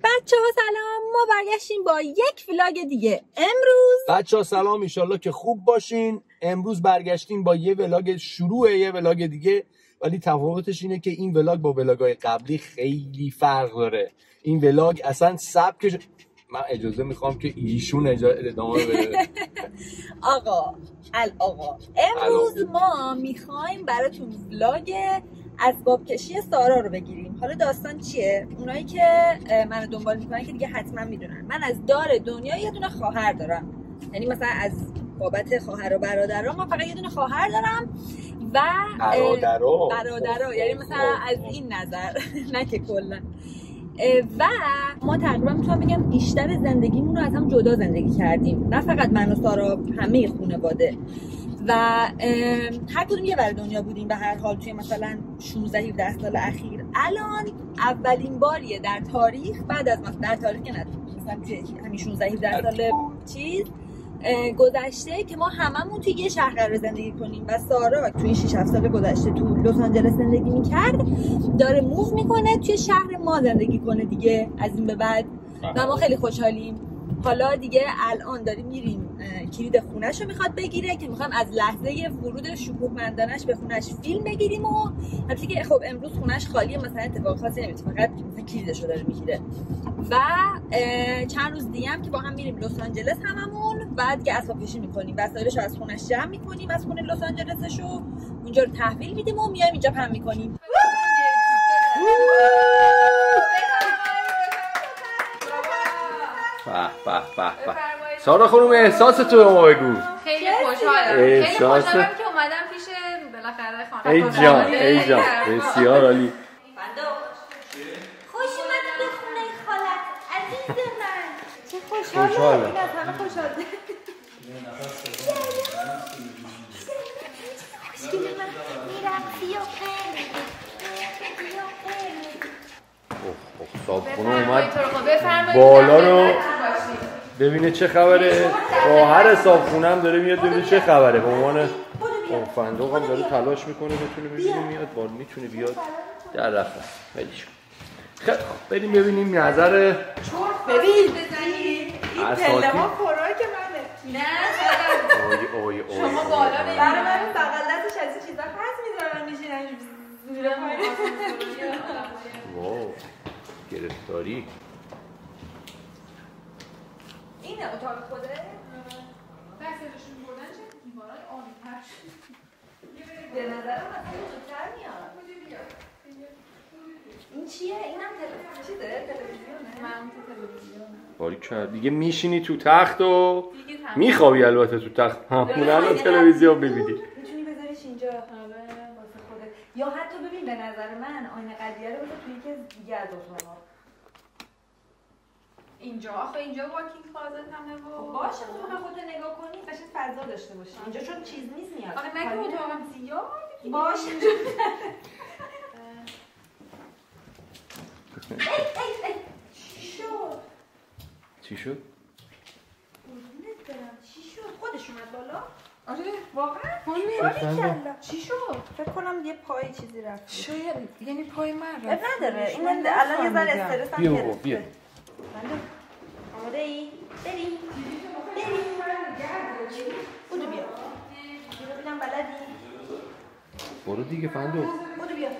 بچه‌ها سلام، ما برگشتیم با یک ولاگ دیگه. امروز بچه‌ها سلام، انشالله که خوب باشین. امروز برگشتیم با یه ولاگ، شروع یه ولاگ دیگه، ولی تفاوتش اینه که این ولاگ با ولاگ‌های قبلی خیلی فرق داره. این ولاگ اصلا سبکش، من اجازه میخوام که ایشون ادامه بده. آقا امروز ما میخوایم براتون ولاگ اسباب کشی سارا رو بگیریم. حالا داستان چیه؟ اونایی که منو دنبال میکنن که دیگه حتما میدونن من از دار دنیا یه دونه خواهر دارم. یعنی مثلا از بابت خواهر و برادرام من فقط یه دونه خواهر دارم و برادرها، یعنی مثلا از این نظر نه که کلا. و ما تقریبا میتونم بگم بیشتر زندگیمون رو از هم جدا زندگی کردیم، نه فقط من و سارا، همه خانواده. و هر کدوم یه ور دنیا بودیم به هر حال توی مثلا 16-17 سال اخیر. الان اولین باریه در تاریخ، بعد از مثلا در تاریخ که نه مثلا توی همین 16-17 سال چیز گذشته که ما هممون توی یه شهر قرار زندگی کنیم و سارا توی 6-7 سال گذشته تو لس آنجلس زندگی میکرد، داره موو میکنه توی شهر ما زندگی کنه دیگه از این به بعد و ما خیلی خوشحالیم. حالا دیگه الان داریم میریم کلید خونه‌ش رو میخواد بگیره که میخوام از لحظه ورود شکوهمندانش به خونه‌ش فیلم بگیریم و البته که خب امروز خونه‌ش خالیه، مثلا اتفاق خاصی نمیفته، فقط مثلا کلیدش رو داره میگیره و چند روز دیگه هم که با هم میریم لس آنجلس هممون، بعد که اسباب کشی میکنیم، وسایلش رو از خونه‌ش جمع میکنیم، از خونه لس آنجلسش رو اونجا رو تحویل میدیم و میایم اینجا پهن میکنیم. به سارا خانم، احساس تو به ما بگو. خیلی خوشحالم، خیلی خوشحالم که اومدم پیش بالاخره خانم. ای جان بسیار عالی. خوش اومدید به خونه خالت عزیز من. چه خوشحالم. این از همه خوشحاله. خوشگله من میرم صابخونه اومد بالا رو ببینه چه خبره. خواهر صابخونه هم داره میاد ببینه چه خبره. به عنوان فندق هم داره تلاش میکنه بتونه ببینه میاد بار میتونه بیاد در رفت. خیلیش خیلی خوب، بریم ببینیم نظر. ببین این پله ها خوراک منه. نه اوی شما بالا بریم. برای من بغل دستش از این چیزا پس میذارن میشینن زیر واو گرفتاری. اینه اتاق خوده؟ دستشون بردن چه دیوارای آبی‌تر شد. به نظرم اصلا زودتر میاد. این چیه؟ اینم تلویزیونه؟ من تلویزیونه. باریکلا دیگه میشینی تو تخت و میخوابی. البته تو تخت همون تلویزیون ببینی. میتونی بذاریش اینجا واسه خودت، یا حتی ببین به نظر من آینه قضیه رو بذار توی یکی دیگه از اتاق‌ها. اینجا آخه اینجا واکینگ کلازت همه و باشه تو خودت نگاه کنی قشنگ فضا داشته باشی. اینجا چون چیز نیست میاد. آخه نگه اتاقم زیاد باشه. چی شد؟ چی شد؟ خودش اومد بالا؟ آره واقعا؟ چی شد؟ فکر کنم یه پای چیزی رفت. شاید یعنی پای من رفت. نداره. این الان یه ذره استرس هم گرفته. بیا. آماده ای؟ بریم. بودو بیا. ببینم بلدی؟ برو دیگه فندو. بودو بیا.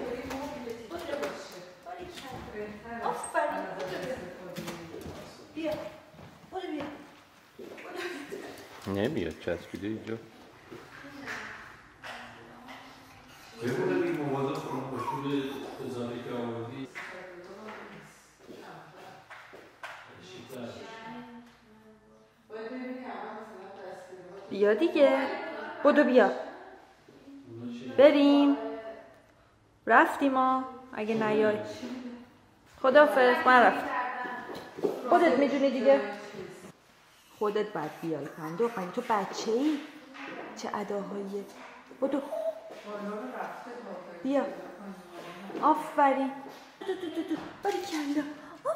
آفرین. بیا. بودو بیا. نمیاد چسبیده اینجا. ببینم این مواد خونخوشول اضافی که آوردی بیا دیگه. بودو بیا. بریم. رفتیم ما اگه نیای. خداحافظ. من رفتم. خودت میدونی دیگه. خودت باید بیای فندق. تو بچه ای؟ چه اداهاییه. بودو. بیا. آفرین. باریکلا.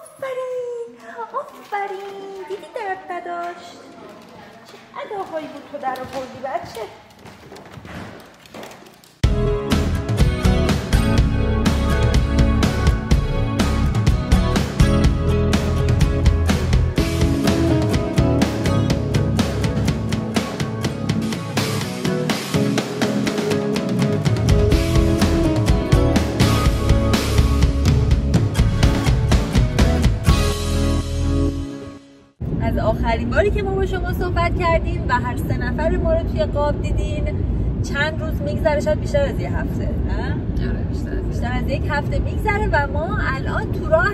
آفرین. دیدی درد نداشت. چه اداهایی بود تو در آوردی بچه. از آخرین باری که ما با شما صحبت کردیم و هر 3 نفر ما رو توی قاب دیدین چند روز میگذره، شاید بیشتر از یه هفته، نه؟ آره بیشتر از 1 هفته میگذره و ما الان تو راه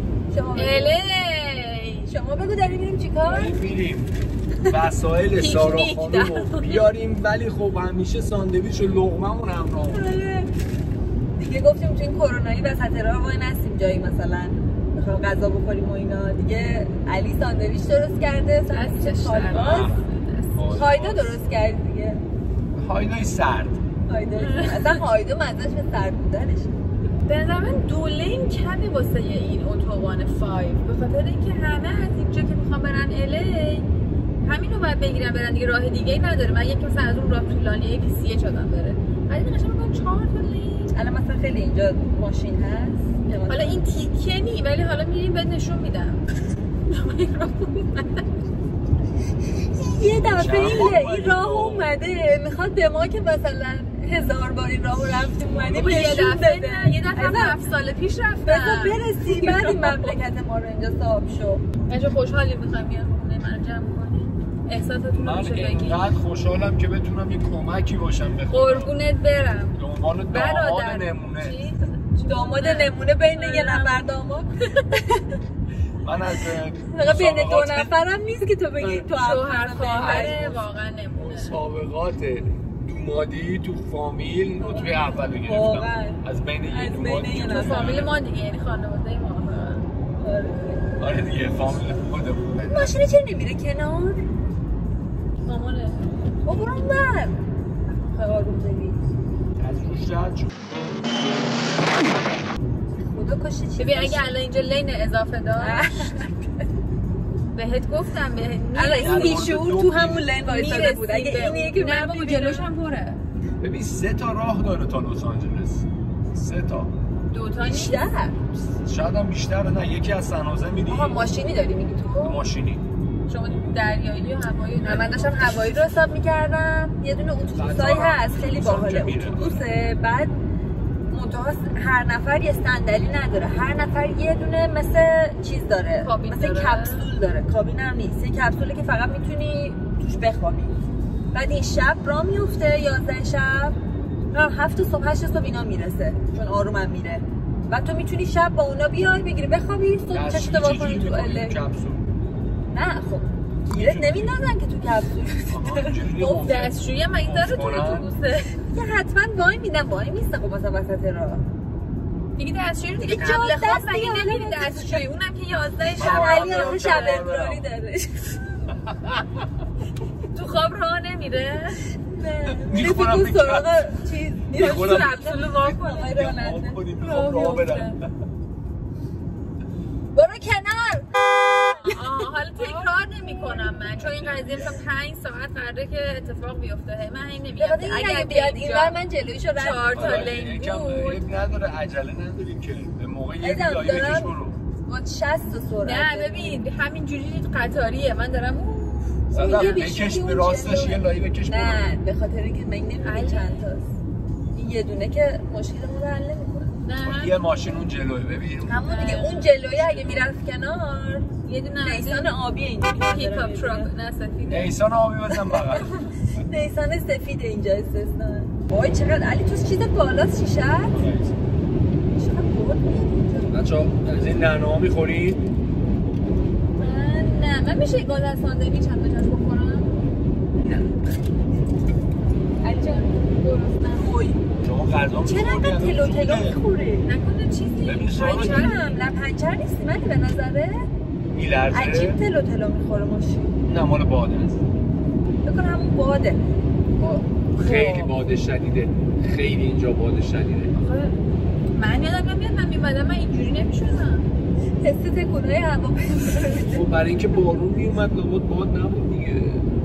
شما بگو داریم میریم چیکار؟ میریم وسایل سارا خانم رو بیاریم، ولی خب همیشه ساندویچ و لقمه‌مون همراه. دیگه گفتیم تو این کرونایی وسط راه وای نستیم جایی مثلا بخوایم غذا بخوریم و اینا، دیگه علی ساندویچ درست کرده، ساندویچ کالباس هایدا درست کرد دیگه، هایدای سرد. اصلا هایدا مزهش به سرد بودنش. به نظر من دولین کمی واسه این اتوبان 5 به خاطر اینکه همه از اینجا که میخوام برن الی همینو باید بگیرن برن دیگه، راه دیگه ای نداره. من یکی مثلا از اون راه طولانیه که 30 آدم بره، ولی دیگه قشنگ میگم 4 تا لین. الان مثلا خیلی اینجا ماشین هست، حالا این تیکه نی، ولی حالا میریم بهت نشون میدم. یه دفعه این راه اومده میخواد به ما که مثلا 1000 بار این راه رفتیم اومدیم یه دفعه 7 سال پیش رفتم بذار برسیم بعد این مملکت ما رو اینجا صاحب شو. اینجا خوشحالیم میخوایم یه خونه من جمع کنیم. احساساتون رو میشه بگید؟ من اینقدر خوشحالم که بتونم یه کمکی باشم به خودم. قربونت برم. به عنوان داماد نمونه. داماد نمونه بین یه نفر داماد. من از بین 2 نفرم نیست که تو بگی تو شوهر خواهر واقعا نمونه. سابقات دومادی تو فامیل رتبه اول رو گرفتم از بین یه دومادی تو فامیل ما دیگه، یعنی خانواده ما. آره دیگه فامیل خودمون. ماشین چرا نمیره کنار؟ مامانه برو اونور آروم بگی از روش رد شد. خدا کشته چی؟ ببین اگه الان اینجا لین اضافه داشت بهت گفتم الان این بیشعور تو همون لین وایساده بود. اگه اینیه که من بابا جلوش هم پره. ببین 3 تا راه داره تا لس آنجلس. 3 تا 2 تا بیشتر شاید هم بیشتر. نه یکی از سن‌حوزه میری. آها ماشینی داری میگی تو؟ ماشینی. شما دریایی و هوایی؟ نه من داشتم هوایی رو حساب میکردم. یه دونه اتوبوسایی هست خیلی باحاله، اتوبوسه، بعد منتها هر نفر یه صندلی نداره، هر نفر یه دونه مثل چیز داره، مثل کپسول داره، کابین هم نیست، یه کپسوله که فقط میتونی توش بخوابی. بعد این شب راه میفته 11 شب 7 صبح 8 صبح اینا میرسه، چون آرومم میره. بعد تو میتونی شب با اونا بیای بگیری بخوابی، صبح چشتو وا کنی تو کپسول. نه خب گیرت نمیندازن که تو کپسول. دستشویی هم این داره تو اتوبوسه که حتما وای میدن، وای میسته خب مثلا وسط راه دیگه دستشویی رو دیگه قبل خواب مگه نمیری دستشویی؟ اونم که 11 شب علی آخه شب اضطراری داره تو خواب راه نمیره؟ نه میخورم به سراغ چیز میخورم کپسول وا کنی راه برم. برو کنار. حالا تکرار نمی کنم من، چون این قضیه مثلا 5 ساعت قراره که اتفاق بیفته. من این نمیگم اگه بیاد اینور من جلویشو رد 4 تا لین بود نداره، عجله نداریم که به موقع یه بیایی بکش برو. ما 60 سرعت. نه ببین همینجوری قطاریه، من دارم صدق بکش به راستش یه لایی بکش برو. نه به خاطر اینکه من نمیدونم چند تاست، این یه دونه که مشکلمون رو حل نمیکنه. نه یه ماشین اون جلوه ببین همون دیگه، اون جلوی اگه میرفت کنار یه دونه نیسان آبی اینجا پیک اپ تراک، نه سفیده، نیسان آبی بزن بغل. نیسان سفید اینجا استثنا. وای چقدر علی تو چیز بالاست شیشه. چقدر بود میاد. بچه‌ها از این نعنا می‌خورید؟ من میشه گل از ساندویچ هم بجاش بخورم؟ نه. علی جان درست وای شما غذا چرا انقدر تلو میخوره؟ نکنه چیزی پنچر نیستی منی به نظره؟ میلرزه؟ عجیب تلو میخوره ماشین. نه مال باده است. بکن همون باده. خیلی باده شدیده، خیلی اینجا باده شدیده. من یادم نمیاد من میمدم من اینجوری نمیشدم. حس تکونای هوا خب برای اینکه بارون میومد لابد باد نبود دیگه.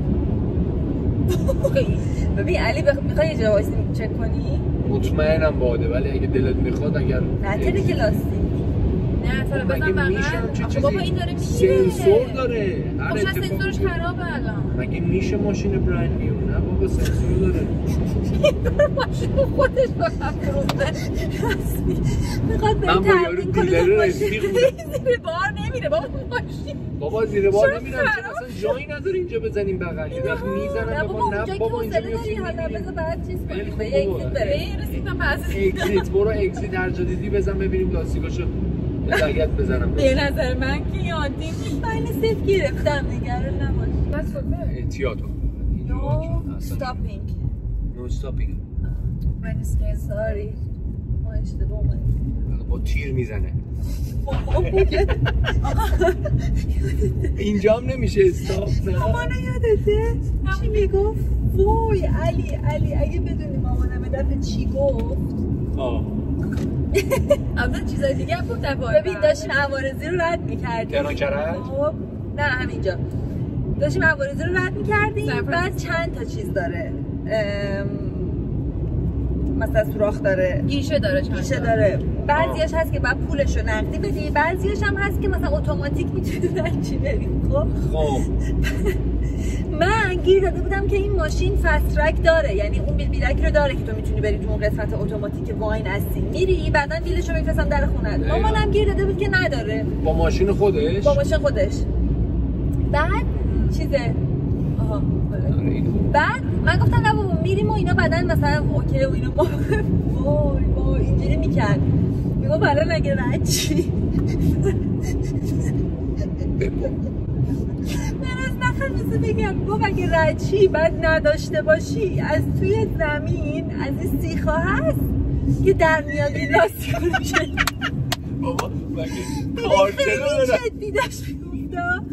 ببین علی میخوای یه جا وایسی چک کنی؟ مطمئنم باده، ولی اگه دلت میخواد اگر نه تره که لاستی نه تا بزن بغل. بابا این داره میره. سنسور داره. خب شاید سنسورش خرابه الان. مگه میشه ماشین برند نیو؟ نه بابا سنسور داره. ماشین خودش فقط فروخته. میخواد به تحقیق کنه. زیر بار نمیره بابا ماشین. بابا زیر بار نمیره. اصلا جایی نداره اینجا بزنیم بغل. یه وقت میزنن بابا اینجا میسی. حالا بذار بعد چیز کنیم. به اگزیت بریم. رسیدم پس. اگزیت برو اگزیت هر جا دیدی بزن ببینیم لاستیکاشو لگت بزنم. به نظر من که یادی من صفر گرفتم نگران نباش. بس احتیاط کن. No stopping. No stopping. من sorry. ما اشتباه اومدیم. با تیر میزنه. اینجا هم نمیشه استاپ. مامانا یادته؟ چی میگفت؟ وای علی اگه بدونی مامانم دفعه چی گفت؟ اما چیزای دیگه هم گفتن. ببین داشتیم عوارضی رو رد میکردیم. تهران کرد؟ نه همینجا داشتیم عوارضی رو رد میکردیم. بعد چند تا چیز داره، مثلا سوراخ داره، گیشه داره. بعضیاش هست که بعد پولشو نقدی بدی، بعضیاش هم هست که مثلا اتوماتیک میتونی رنجی بریم. خب من گیر داده بودم که این ماشین فست ترک داره، یعنی اون بیلک رو داره که تو میتونی بری تو اون قسمت اتوماتیک واین هستی میری بعداً بیلشو میفرستم در خونت. مامانم گیر داده بود که نداره. با ماشین خودش بعد چیزه بعد من گفتم نه بابا میریم و اینا، بعدن مثلا اوکی و اینا وای اینجوری میکرد. میگو الان اگه رد چی من از نخواست بگم گفت اگه رد چی بعد نداشته باشی از توی زمین از این سیخا هست که در میاد این لاستیک رو بابا مگه کارتر داره جدی داشت میگفتا.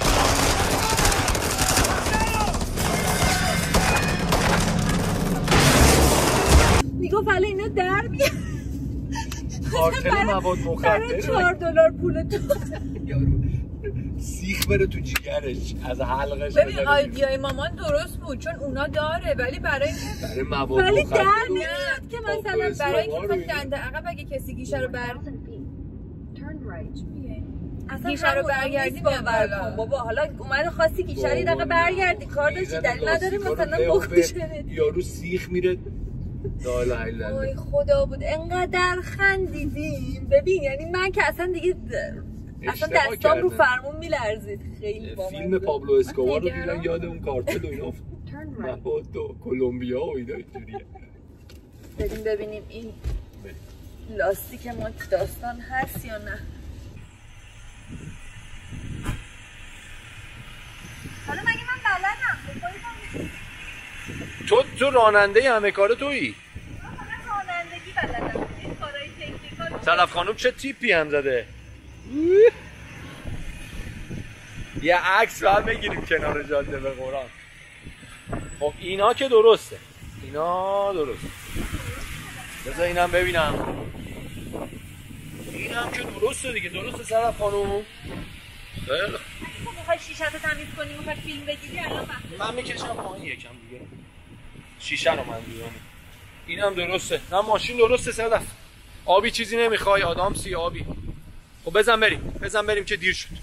میگفت حالا اینا در میاد کارتل مواد مخدر $4 پول تو سیخ بره تو جیگرش از حلقش. ببین آیدیای مامان درست بود چون اونا داره، ولی برای مواد مخدر در میاد که مثلا برای اینکه دنده عقب اگه کسی گیشه رو گیشه رو برگردی باور کن بابا. حالا اومده خواستی گیشه رو دقیقه برگردی کار داشتی دلیل نداره مثلا بخوشه یارو سیخ میره. لا اله الا الله. وای خدا بود انقدر خندیدیم. ببین یعنی من که اصلا دیگه دستام رو فرمون میلرزید. خیلی با فیلم پابلو اسکوبار رو دیدن یاد اون کارتل و اینا مواد تو کلمبیا و اینا اینجوریه. بریم ببینیم این لاستیک ما داستان هست یا نه. حالا مگه من بلدم؟ تو راننده همه کار تویی؟ من رانندگی بلدم. این کارهای تکنیکال. صدف خانم چه تیپی هم زده. یه عکس باید بگیریم کنار جاده به قرآن. خب اینا که درسته. بذار اینم ببینم. اینم که درسته دیگه. درسته صدف خانم؟ خیلی میخوای شیشه رو تمیز کنی میخوای فیلم بگیری الان من میکشم پایین یکم دیگه. شیشه رو من دیگه. اینم درسته. نه ماشین درسته صدف. آبی چیزی نمیخوای آدم سی آبی. خب بزن بریم که دیر شد.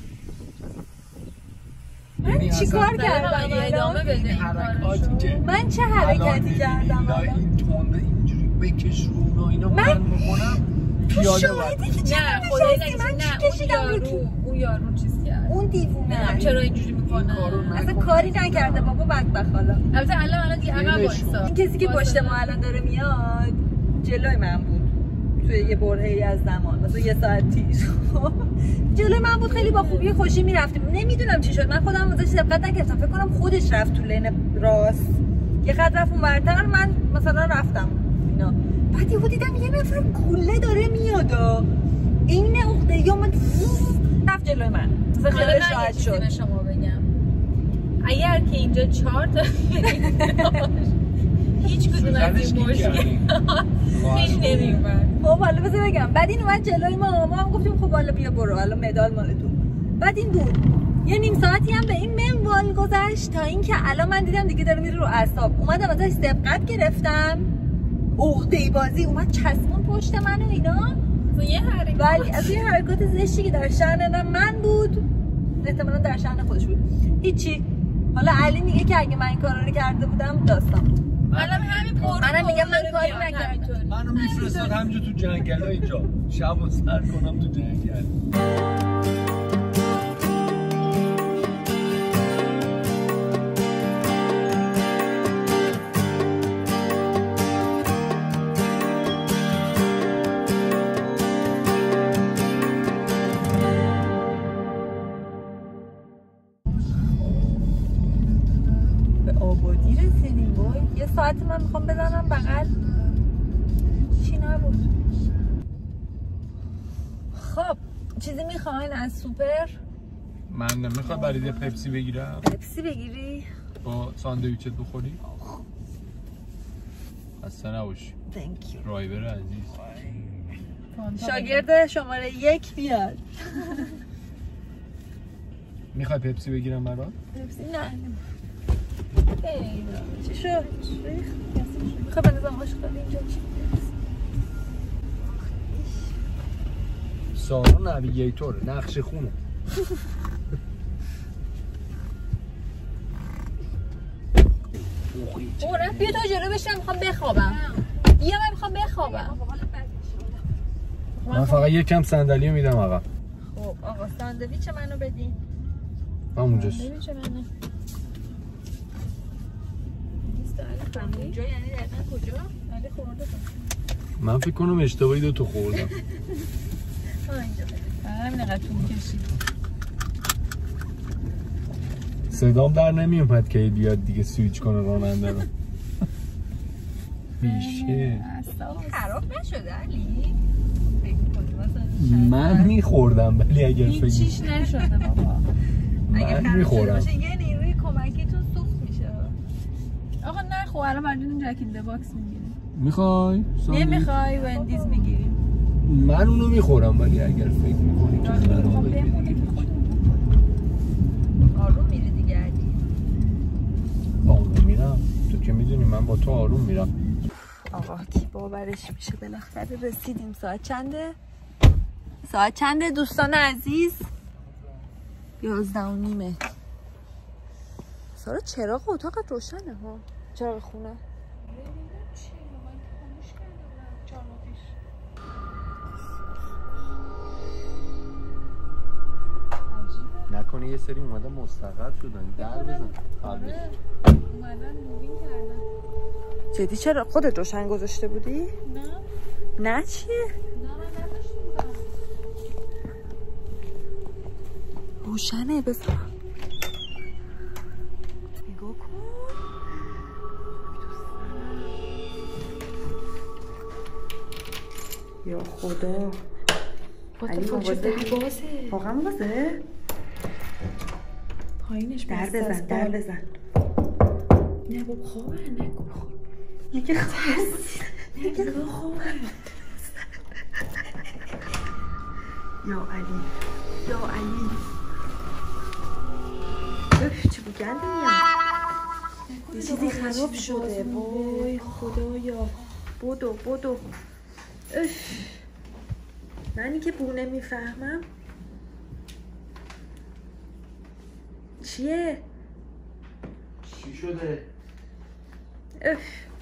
من چیکار کردم ادامه بده این کارو. من چه حرکتی کردم این تونده اینجوری بکش رو اینا من میکنم پیاده نه خدای نه اون یارو چیز کرد. اون دیوونه چرا اینجوری میکنه؟ اصلا کاری نکرده بابا بدبخت. حالا البته الان دیگه عقب وایسا. این کسی که پشت ما الان داره میاد جلوی من بود توی یه برهه‌ای از زمان مثلا یه ساعت پیش. جلوی من بود خیلی با خوبی خوشی میرفتیم. نمیدونم چی شد من خودم ازش دقت نکردم. فکر کنم خودش رفت تو لین راست یه خط رفت اونورتر من مثلا رفتم اینا. بعد یهو دیدم یه نفر گوله داره میاد این عقده یا من رفت جلوی من. خیلی شاید شد. شما بگم اگر که اینجا 4 تا هیچ کدوم از این مشکل هیچ نمیومد. خب حالا بذار بگم بعد این اومد جلوی ما هم گفتیم خب حالا بیا برو حالا مدال مال تو. بعد این بود یه نیم ساعتی هم به این منوال گذشت تا اینکه الان من دیدم دیگه داره میره رو اعصاب. اومدم ازش سبقت گرفتم عقده بازی اومد چسبون پشت من و اینا. ولی از این حرکات زشتی که در شأن من بود احتمالا در شأن خودش بود. هیچی. حالا علی میگه که اگه من این کارا رو کرده بودم داستان. منم همین منم میگم من کاری نکردم. منو میفرستاد همینجا تو جنگل اینجا. شبو سر کنم تو جنگل. ساعتی من میخوام بزنم بغل چی نبود. خب چیزی میخواین از سوپر؟ من نمیخوام برای پپسی بگیرم. پپسی بگیری؟ با ساندویچت بخوری؟ خسته نباشی. رایبر عزیز. شاگرد شماره 1 بیاد. میخوای پپسی بگیرم برات؟ پپسی نه. چی شد؟ میخوای بنظرم عاشق داری اینجا چی؟ سارا نویگیتوره، نقش خونه. قرآن بیا تا جلو بشم میخوام بخوابم. بیا من میخوام بخوابم. من فقط یکم صندلی میدم آقا. خب آقا ساندویچ منو بدین. همونجاست. ساندویچ منو. اینجا یعنی دقیقا کجا؟ علی خورده من فکر کنم اشتباهی دوتا خوردم. اینجا همین نقدر طول کشید. صدام در نمیومد که بیاد دیگه سویچ کنه راننده رو. بیشه خراب نشده علی؟ من میخوردم ولی اگر فکر هیچیش نشده بابا. من میخورم. یه نیروی کمکیتون سوخت میشه. آقا نه خب الان مردون جک این باکس میگیریم. میخوای؟ نمیخوای وندیز میگیریم. من اونو میخورم ولی اگر فکر میکنی که آروم میری دیگه علی. آروم میرم. تو که میدونی من با تو آروم میرم. آقا کی باورش میشه بالاخره رسیدیم. ساعت چنده؟ ساعت چنده دوستان عزیز؟ 11:30. سارا چراغ اتاقت روشنه ها؟ چراغ خونه؟ نکنه یه سری اومدن مستقر شدن در بزن قبلش اومدن مووین کردن. جدی چرا؟ خودت روشن گذاشته بودی؟ نه نه چیه؟ نه من نداشتم. روشنه بذار نگاه کن. یا خدا علی مواظب بازه. واقعا بازه؟ پایینش در بزن در بزن. نه بابا خوابه نگو. میگه خواب میگه خوابه. یا علی یا علی اف چه بگنده میاد. یه چیزی خراب شده. وای خدایا. بدو اف منی که بونه میفهمم. چیه؟ چی شده؟ اف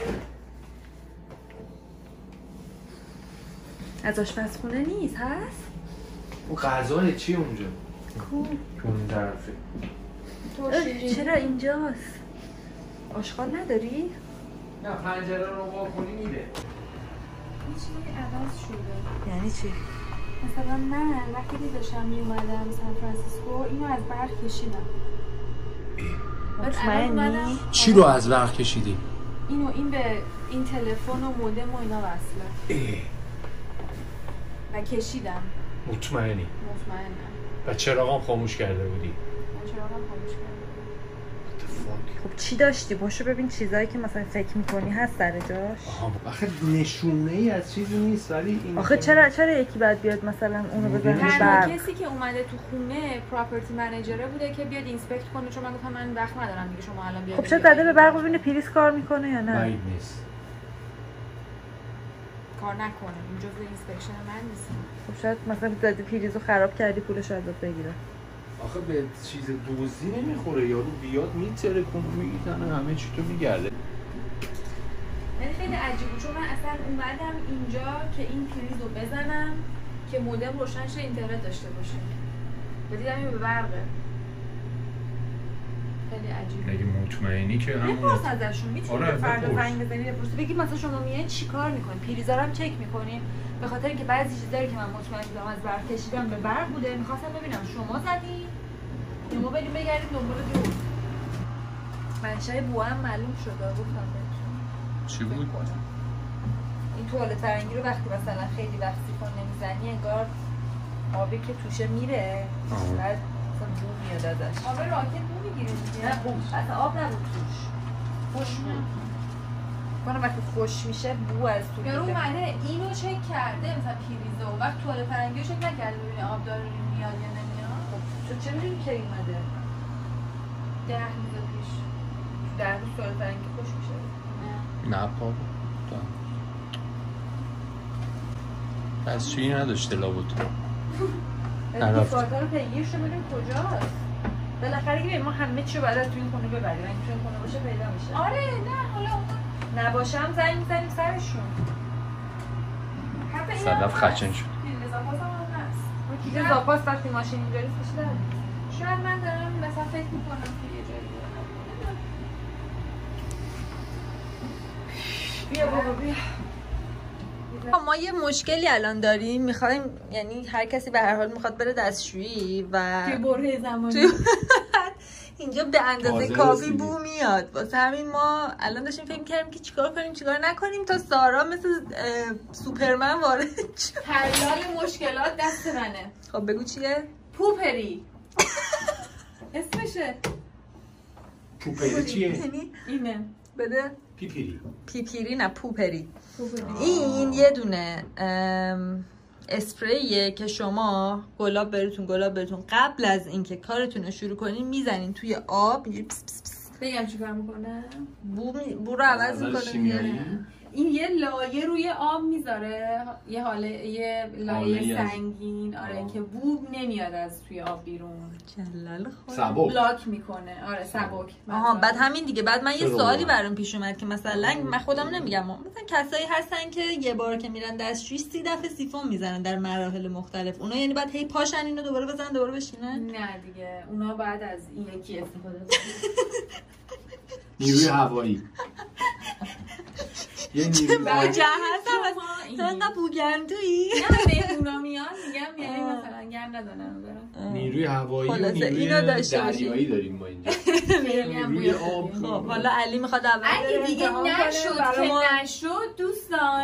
از آشپزخونه نیست هست؟ اون غذای چی اونجا؟ کو؟ اون طرفه. چرا اینجاست؟ آشغال نداری؟ نه پنجره رو وا کنی میره. یه چیزی عوض شده. یعنی چی؟ مثلا من وقتی که داشتم میومدم سان فرانسیسکو اینو از برق کشیدم. مطمئنی؟ چی رو از برق کشیدی؟ این به این تلفن و مودم و اینا وصله. و کشیدم. مطمئنی؟ مطمئنم. و چراغام خاموش کرده بودی؟ من چراغم خاموش کردم. خب چی داشتی؟ باشو ببین چیزایی که مثلا فکر میکنی هست سر جاش. آخه نشونه ای از چیزی نیست ولی این آخه چرا یکی باید بیاد مثلا اونو بزنه تنها برق؟ کسی که اومده تو خونه پراپرتی منیجره بوده که بیاد اینسپکت کنه، چون من گفتم من وقت ندارم دیگه شما الان بیاد. خب شاید زده به برق ببینه پریز کار میکنه یا نه. بعید نیست. کار نکنه. این جزء اینسپکشن من نیست. خب شاید مثلا زدی پریزو خراب کردی پولش ازت بگیره. آخه به چیز دوزی نمیخوره، یارو بیاد میتره کن میتنه همه چی تو میگرده. یعنی خیلی عجیبه چون من اصلا اومدم اینجا که این پریزو بزنم که مودم روشن شه اینترنت داشته باشه. دیدم این به برقه. خیلی عجیبه. اگه مطمئنی که همون بپرس ازشون میتونی آره فردا زنگ بزنی بپرسی بگید مثلا شما میایین چیکار میکنین؟ پریزا رو هم چک میکنین؟ به خاطر اینکه بعضی چیزایی که من مطمئن بودم از برق کشیدم به برق بوده، میخواستم ببینم شما زدین یا ما بریم بگردیم دنبال دور. منشأ بو هم معلوم شده گفتم بهتون. چی بود؟ این توالت فرنگی رو وقتی مثلا خیلی وقت سیفون نمیزنی انگار آبی که توشه میره بعد مثلا بو میاد ازش. آب راکت بو میگیره دیگه. نه بو اصلا آب نبود توش. خوش بود. کنم وقتی خوش میشه بو از تو یارو اومده اینو چک کرده مثلا پریزو وقت توالت فرنگی رو چک نکرده ببینه آب داره میاد یا نمیاد. خب تو چه میدونی کی اومده؟ 10 روز پیش. 10 روز توالت فرنگی خوش میشه. نه بابا پس چی نداشته لابد دیفالت‌ها رو پیگیر شو ببینیم کجاست. بالاخره که ما همه چی رو بعد از تو این خونه ببریم. اگه تو این خونه باشه پیدا میشه. آره نه حالا اون نباشه هم زنگ میزنیم سرشون. حتی صدف خچن شد. لزاپاس هم هست. کیت زاپاس وقتی ماشین اینجوری کشیده. شاید من دارم مثلا فکر میکنم که یه جایی بیا بابا بیا. ما یه مشکلی الان داریم میخوایم یعنی هر کسی به هر حال میخواد بره دستشویی و توی بره زمانی اینجا به اندازه کافی بو میاد. واسه همین ما الان داشتیم فکر کردیم که چیکار کنیم چیکار نکنیم تا سارا مثل سوپرمن وارد شد. حلال مشکلات دست منه. خب بگو چیه؟ پوپری اسمشه. پوپری چیه؟ اینه بده پیپیری. پیپیری نه پوپری. این یه دونه اسپریه که شما گلاب براتون قبل از اینکه کارتون رو شروع کنین میزنین توی آب اینجوری پس پس پس. بگم چیکار میکنه؟ بو رو عوض میکنه. این یه لایه روی آب میذاره یه لایه سنگین آره که بو نمیاد از توی آب بیرون. جلال خود سبک لاک میکنه. آره سبک. آها بعد همین دیگه. بعد من یه سوالی برام پیش اومد که مثلا من خودم نمیگم مثلا کسایی هستن که یه بار که میرن دستشویی 30 دفعه سیفون میزنن در مراحل مختلف. اونا یعنی بعد هی پاشن اینو دوباره بزنن دوباره بشینن؟ نه دیگه اونا بعد از این یکی استفاده کنن. نیروی هوایی یه نیروی بوجه هستم مثلا بوگندویی نه مهمونا میان میگم یعنی مثلا گرم ندانن برن. نیروی هوایی و نیروی دریایی داریم ما اینجا. نیروی آب. خب حالا علی میخواد اول اگه دیگه نشد که نشد دوستان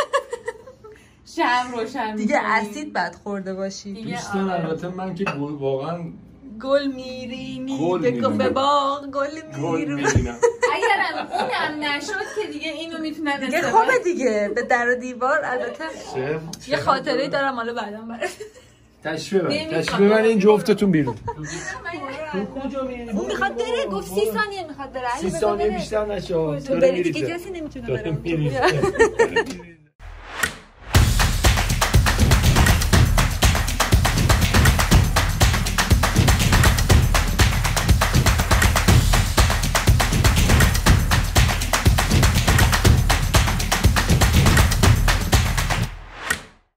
شم روشن دیگه اسید بد خورده باشی دوستان. البته من که واقعا گل میرینی به باغ گل میرینم. اگرم اونم نشد که دیگه اینو میتونم دیگه خوبه دیگه به در و دیوار. البته یه خاطره دارم حالا بعدا برات تشریف ببر این جفتتون بیرون. اون میخواد بره گفت 30 ثانیه میخواد بره. 30 ثانیه بیشتر نشه. بره دیگه کسی نمیتونه بره.